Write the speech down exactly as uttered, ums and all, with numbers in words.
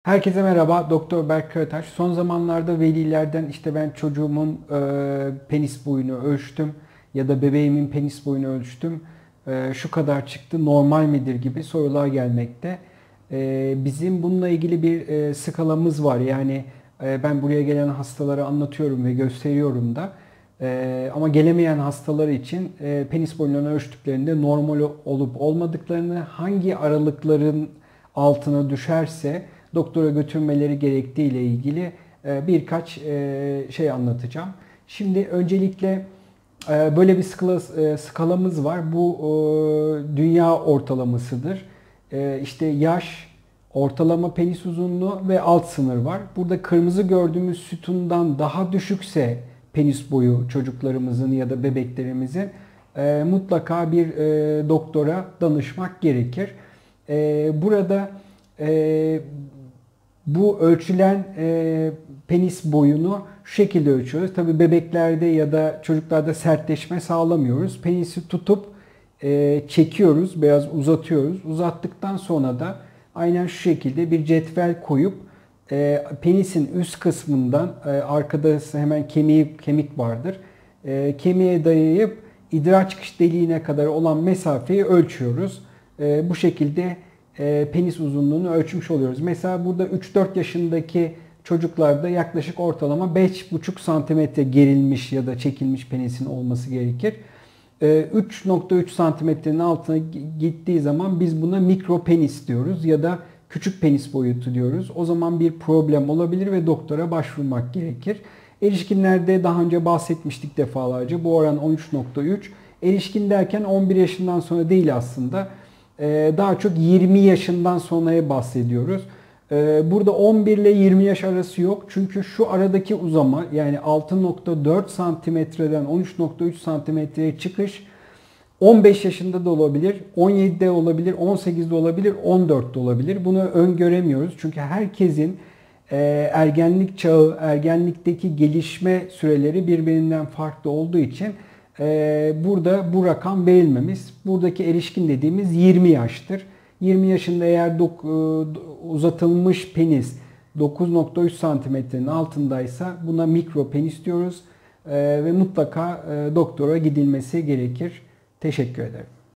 Herkese merhaba, Doktor Berk Karataş. Son zamanlarda velilerden işte ben çocuğumun e, penis boyunu ölçtüm ya da bebeğimin penis boyunu ölçtüm. E, şu kadar çıktı, normal midir gibi sorular gelmekte. E, bizim bununla ilgili bir e, skalamız var. Yani e, ben buraya gelen hastalara anlatıyorum ve gösteriyorum da. E, ama gelemeyen hastalar için e, penis boyunlarını ölçtüklerinde normal olup olmadıklarını, hangi aralıkların altına düşerse doktora götürmeleri gerektiği ile ilgili e, birkaç e, şey anlatacağım. Şimdi öncelikle e, böyle bir skala, e, skalamız var. Bu dünya ortalamasıdır. İşte yaş, ortalama penis uzunluğu ve alt sınır var. Burada kırmızı gördüğümüz sütundan daha düşükse penis boyu çocuklarımızın ya da bebeklerimizin mutlaka bir doktora danışmak gerekir. Burada bu ölçülen e, penis boyunu şu şekilde ölçüyoruz. Tabii bebeklerde ya da çocuklarda sertleşme sağlamıyoruz. Penisi tutup e, çekiyoruz, biraz uzatıyoruz. Uzattıktan sonra da aynen şu şekilde bir cetvel koyup e, penisin üst kısmından e, arkada hemen kemiği kemik vardır. E, kemiğe dayayıp idrar çıkış deliğine kadar olan mesafeyi ölçüyoruz. E, bu şekilde e, penis uzunluğunu ölçmüş oluyoruz. Mesela burada üç dört yaşındaki çocuklarda yaklaşık ortalama beş buçuk santimetre gerilmiş ya da çekilmiş penisin olması gerekir. E, üç nokta üç santimetrenin altına gittiği zaman biz buna mikro penis diyoruz ya da küçük penis boyutu diyoruz. O zaman bir problem olabilir ve doktora başvurmak gerekir. Erişkinlerde daha önce bahsetmiştik defalarca. Bu oran on üç nokta üç. Erişkin derken on bir yaşından sonra değil aslında. Daha çok yirmi yaşından sonraya bahsediyoruz. Burada on bir ile yirmi yaş arası yok. Çünkü şu aradaki uzama, yani altı nokta dört santimetreden on üç nokta üç santimetreye çıkış on beş yaşında da olabilir, on yedide olabilir, on sekizde olabilir, on dörtte olabilir. Bunu öngöremiyoruz. Çünkü herkesin ergenlik çağı, ergenlikteki gelişme süreleri birbirinden farklı olduğu için burada bu rakam verilmemiş. Buradaki erişkin dediğimiz yirmi yaştır. yirmi yaşında eğer uzatılmış penis dokuz nokta üç santimetrenin altındaysa buna mikro penis diyoruz ve mutlaka doktora gidilmesi gerekir. Teşekkür ederim.